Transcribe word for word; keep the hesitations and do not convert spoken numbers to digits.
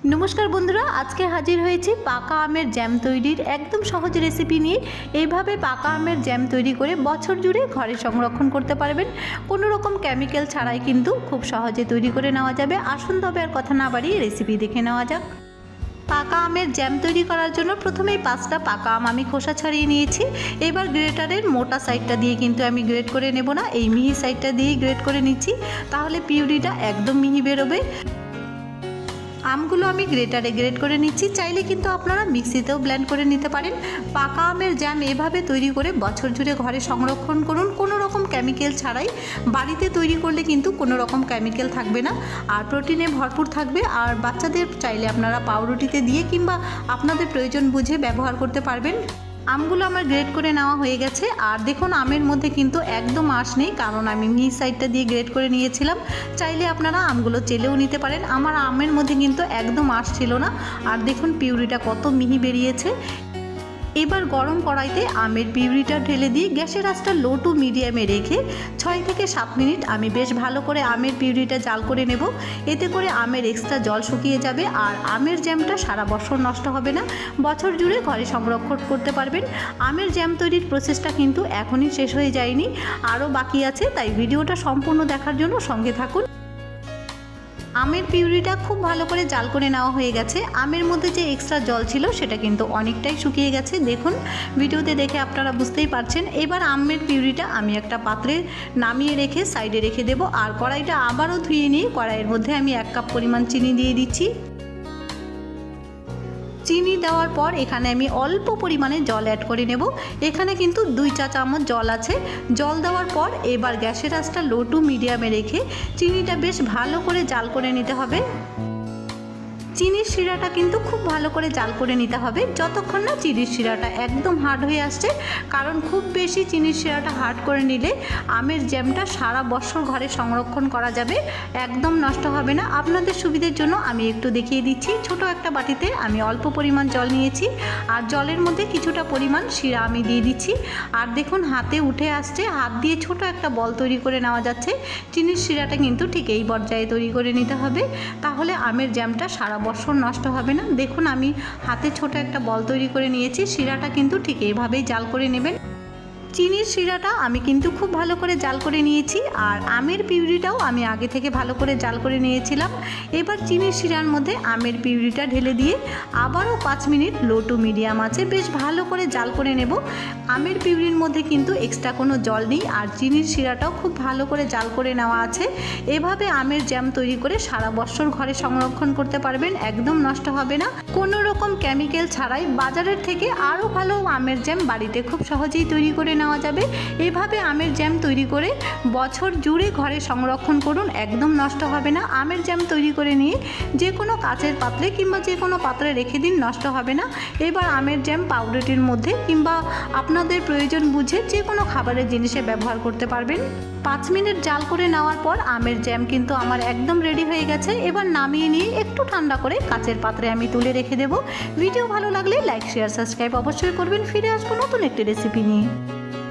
नमस्कार बंधुरा आज के हाजिर হয়েছি পাকা আমের জ্যাম তৈরির একদম সহজ রেসিপি নিয়ে। এইভাবে পাকা আমের জ্যাম তৈরি করে বছর জুড়ে ঘরে সংরক্ষণ করতে পারবেন, কোনো রকম কেমিক্যাল ছাড়াই কিন্তু খুব সহজে তৈরি করে নেওয়া যাবে। আসুন তবে আর কথা না বাড়িয়ে রেসিপি দেখে নেওয়া যাক। পাকা আমের জ্যাম তৈরি করার জন্য প্রথমেই পাঁচটা পাকা আম আমি খোসা ছাড়িয়ে নিয়েছি। এবার গ্রেটারের মোটা সাইডটা দিয়ে কিন্তু আমি গ্রেট করে নেব না, এই মিহি সাইডটা দিয়েই গ্রেট করে নিচ্ছি, তাহলে পিউরিটা একদম মিহি বেরোবে। আমগুলো আমি গ্রেটারে গ্রেট করে নিচ্ছি, চাইলে কিন্তু আপনারা মিক্সিতেও ব্লেন্ড করে নিতে পারেন। পাকা আমের জ্যাম এভাবে তৈরি করে বছর জুড়ে ঘরে সংরক্ষণ করুন, কোনো রকম কেমিক্যাল ছাড়াই। বাড়িতে তৈরি করলে কিন্তু কোনো রকম কেমিক্যাল থাকবে না আর প্রোটিনে ভরপুর থাকবে। আর বাচ্চাদের চাইলে আপনারা পাউরুটিতে দিয়ে কিংবা আপনাদের প্রয়োজন বুঝে ব্যবহার করতে পারবেন। আমগুলো আমার গ্রেট করে নেওয়া হয়ে গেছে। আর দেখুন আমের মধ্যে কিন্তু একদম আঁশ নেই, কারণ আমি মিহি সাইডটা দিয়ে গ্রেট করে নিয়েছিলাম। চাইলে আপনারা আমগুলো চেলেও নিতে পারেন। আমার আমের মধ্যে কিন্তু একদম আঁশ ছিল না। আর দেখুন পিউরিটা কত মিহি বেরিয়েছে। এবার গরম কড়াইতে আমের পিউরিটা ঢেলে দিয়ে গ্যাসের আঁচটা লো টু মিডিয়ামে রেখে ছয় থেকে সাত মিনিট আমি বেশ ভালো করে আমের পিউরিটা জাল করে নেব। এতে করে আমের এক্সট্রা জল শুকিয়ে যাবে আর আমের জ্যামটা সারা বছর নষ্ট হবে না, বছর জুড়ে ঘরে সংরক্ষণ করতে পারবেন। আমের জ্যাম তৈরির প্রসেসটা কিন্তু এখনই শেষ হয়ে যায়নি, আরও বাকি আছে, তাই ভিডিওটা সম্পূর্ণ দেখার জন্য সঙ্গে থাকুন। আমের পিউরিটা খুব ভালো করে জাল করে নেওয়া হয়ে গেছে। আমের মধ্যে যে এক্সট্রা জল ছিল সেটা কিন্তু অনেকটাই শুকিয়ে গেছে, দেখুন ভিডিওতে দেখে আপনারা বুঝতেই পারছেন। এবার আমের পিউরিটা আমি একটা পাত্রে নামিয়ে রেখে সাইডে রেখে দেব। আর কড়াইটা আবারও ধুয়ে নিয়ে কড়াইয়ের মধ্যে আমি এক কাপ পরিমাণ চিনি দিয়ে দিচ্ছি। চিনি দেওয়ার পর এখানে আমি অল্প পরিমাণে জল অ্যাড করে নেব। এখানে কিন্তু দুই চা চামচ জল আছে। জল দেওয়ার পর এবার গ্যাসের আঁচটা লো টু মিডিয়ামে রেখে চিনিটা বেশ ভালো করে জাল করে নিতে হবে। চিনির শিরাটা কিন্তু খুব ভালো করে জাল করে নিতে হবে যতক্ষণ না চিনির শিরাটা একদম হার্ড হয়ে আসছে, কারণ খুব বেশি চিনির শিরাটা হার্ড করে নিলে আমের জ্যামটা সারা বছর ঘরে সংরক্ষণ করা যাবে, একদম নষ্ট হবে না। আপনাদের সুবিধার জন্য আমি একটু দেখিয়ে দিচ্ছি। ছোট একটা বাটিতে আমি অল্প পরিমাণ জল নিয়েছি আর জলের মধ্যে কিছুটা পরিমাণ শিরা আমি দিয়ে দিচ্ছি। আর দেখুন হাতে উঠে আসছে, হাত দিয়ে ছোট একটা বল তৈরি করে নেওয়া যাচ্ছে। চিনির শিরাটা কিন্তু ঠিক এই পর্যায়ে তৈরি করে নিতে হবে, তাহলে আমের জ্যামটা সারা বছর নষ্ট হবে না। দেখুন আমি হাতে ছোট একটা বল তৈরি করে নিয়েছি। শিরাটা কিন্তু ঠিক এইভাবেই জাল করে নেবেন। চিনির শিরাটা আমি কিন্তু খুব ভালো করে জাল করে নিয়েছি আর আমের পিউরিটাও আমি আগে থেকে ভালো করে জাল করে নিয়েছিলাম। এবার চিনির শিরার মধ্যে আমের পিউরিটা ঢেলে দিয়ে আবারও পাঁচ মিনিট লো টু মিডিয়াম আছে বেশ ভালো করে জাল করে নেব। আমের পিউরির মধ্যে কিন্তু এক্সট্রা কোনো জল নেই আর চিনির শিরাটাও খুব ভালো করে জাল করে নেওয়া আছে। এভাবে আমের জ্যাম তৈরি করে সারা বছর ঘরে সংরক্ষণ করতে পারবেন, একদম নষ্ট হবে না, কোনো রকম কেমিক্যাল ছাড়াই। বাজারের থেকে আরও ভালো আমের জ্যাম বাড়িতে খুব সহজেই তৈরি করে নেওয়া যাবে। এভাবে আমের জ্যাম তৈরি করে বছর জুড়ে ঘরে সংরক্ষণ করুন, একদম নষ্ট হবে না। আমের জ্যাম তৈরি করে নিয়ে যে কোনো কাচের পাত্রে কিংবা যে কোনো পাত্রে রেখে দিন, নষ্ট হবে না। এবার আমের জ্যাম পাউরুটির মধ্যে কিংবা আপনাদের প্রয়োজন বুঝে যে কোনো খাবারের জিনিসে ব্যবহার করতে পারবেন। পাঁচ মিনিট জাল করে নেওয়ার পর আমের জ্যাম কিন্তু আমার একদম রেডি হয়ে গেছে। এবার নামিয়ে নিয়ে একটু ঠান্ডা করে কাচের পাত্রে আমি তুলে রেখে দেব। ভিডিও ভালো লাগলে লাইক শেয়ার সাবস্ক্রাইব অবশ্যই করবেন। ফিরে আসবো নতুন একটি রেসিপি নিয়ে।